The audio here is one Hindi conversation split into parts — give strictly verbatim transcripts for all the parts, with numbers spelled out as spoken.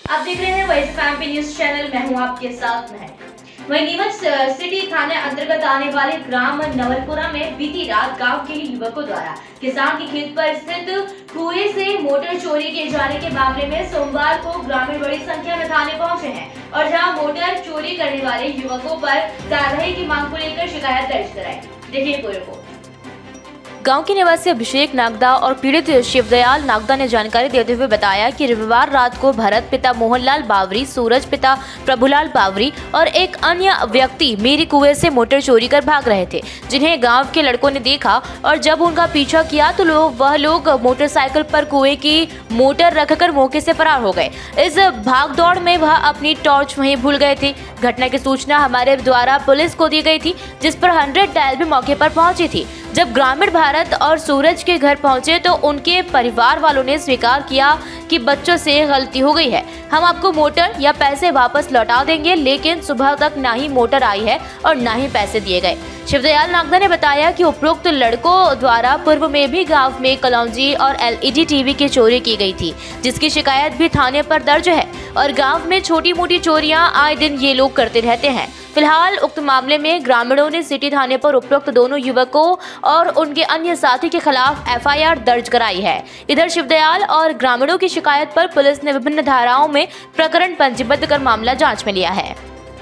आप देख रहे हैं voice of MP news channel. मैं हूं आपके साथ महक। वहीं नीमच सिटी थाने अंतर्गत आने वाले ग्राम नवलपुरा में बीती रात गांव के युवकों द्वारा किसान के खेत पर स्थित कुएं से मोटर चोरी किए जाने के मामले में सोमवार को ग्रामीण बड़ी संख्या में थाने पहुंचे हैं और जहां मोटर चोरी करने वाले युवकों पर कार्रवाई की मांग को लेकर शिकायत दर्ज कराई। देखिए पूरी रिपोर्ट। गांव के निवासी अभिषेक नागदा और पीड़ित शिवदयाल नागदा ने जानकारी देते हुए बताया कि रविवार रात को भरत पिता मोहनलाल बावरी, सूरज पिता प्रभुलाल बावरी और एक अन्य व्यक्ति मेरी कुएं से मोटर चोरी कर भाग रहे थे, जिन्हें गांव के लड़कों ने देखा और जब उनका पीछा किया तो लोग वह लोग मोटरसाइकिल पर कुएं की मोटर रखकर मौके से फरार हो गए। इस भागदौड़ में वह अपनी टॉर्च वहीं भूल गए थे। घटना की सूचना हमारे द्वारा पुलिस को दी गई थी, जिस पर हंड्रेड डायल भी मौके पर पहुंची थी। जब ग्रामीण भारत और सूरज के घर पहुंचे तो उनके परिवार वालों ने स्वीकार किया कि बच्चों से गलती हो गई है, हम आपको मोटर या पैसे वापस लौटा देंगे, लेकिन सुबह तक ना ही मोटर आई है और ना ही पैसे दिए गए। शिवदयाल नागदा ने बताया कि उपरोक्त लड़कों द्वारा पूर्व में भी गांव में कलौंजी और एलईडी टीवी की चोरी की गई थी, जिसकी शिकायत भी थाने पर दर्ज है और गांव में छोटी मोटी चोरियां आए दिन ये लोग करते रहते हैं। फिलहाल उक्त मामले में ग्रामीणों ने सिटी थाने पर उपरोक्त दोनों युवकों और उनके अन्य साथी के खिलाफ एफआईआर दर्ज कराई है। इधर शिवदयाल और ग्रामीणों की शिकायत पर पुलिस ने विभिन्न धाराओं में प्रकरण पंजीबद्ध कर मामला जांच में लिया है।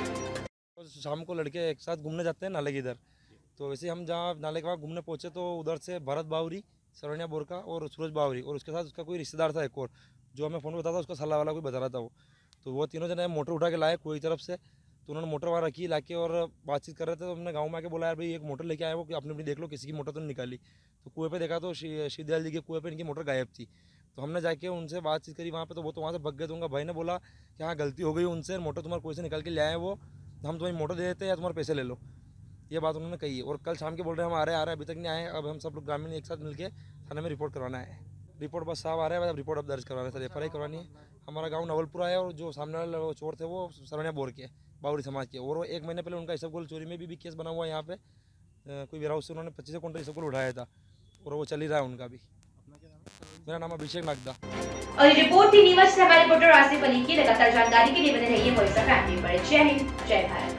शाम को लड़के एक साथ घूमने जाते हैं नाले के इधर, तो वैसे हम जहाँ नाले के बाद घूमने पहुंचे तो उधर से भरत बावरी, सरवनिया बोरका और सूरज बावरी और उसके साथ उसका कोई रिश्तेदार था एक और, जो हमें फ़ोन बताता था, उसका सलाह वाला कोई बता रहा था वो। तो वो तीनों जने मोटर उठा के लाए कुएं की तरफ से, तो उन्होंने मोटर वहाँ रखी लाके और बातचीत कर रहे थे। तो हमने गांव में आके बोला यार भाई एक मोटर लेके आए वो, अपनी अपनी देख लो, किसी की मोटर तो नहीं निकाली। तो कुएं पे देखा तो शिवदयाल जी के कुएं पे इनकी मोटर गायब थी। तो हमने जाके उनसे बातचीत करी वहाँ पे, तो वो तो वहाँ से भग गए। तो उनका भाई ने बोला कि हाँ गलती हो गई उनसे, मोटर तुम्हारे कुएं से निकाल के ले आए वो, हम तुम्हें मोटर दे देते हैं या तुम्हारे पैसे ले लो, ये बात उन्होंने कही है। और कल शाम के बोल रहे हैं हम आ रहे हैं आ रहे हैं अभी तक नहीं आए। अब हम सब लोग ग्रामीण एक साथ मिलकर थाने में रिपोर्ट करवाना है। रिपोर्ट बस साहब आ रहे हैं, अब रिपोर्ट अब दर्ज करवाना है सर, एफ आई आर करवानी है। हमारा गांव नवलपुरा है और जो सामने वाले चोर थे वो सरवनिया बोर के बावरी समाज के, और वो एक महीने पहले उनका इसबगोल चोरी में भी, भी केस बना हुआ है यहाँ पे। कोई वेयर हाउस से उन्होंने पच्चीस क्विंटल इसबगोल उठाया था और वो चल ही रहा है उनका भी। मेरा नाम अभिषेक नागदा। और ये रिपोर्ट थी नीमच से हमारे रिपोर्टर आसिफ अली की। लगातार जानकारी के लिए बने रहिए वॉइस ऑफ एमपी पर। जय हिंद, जय भारत।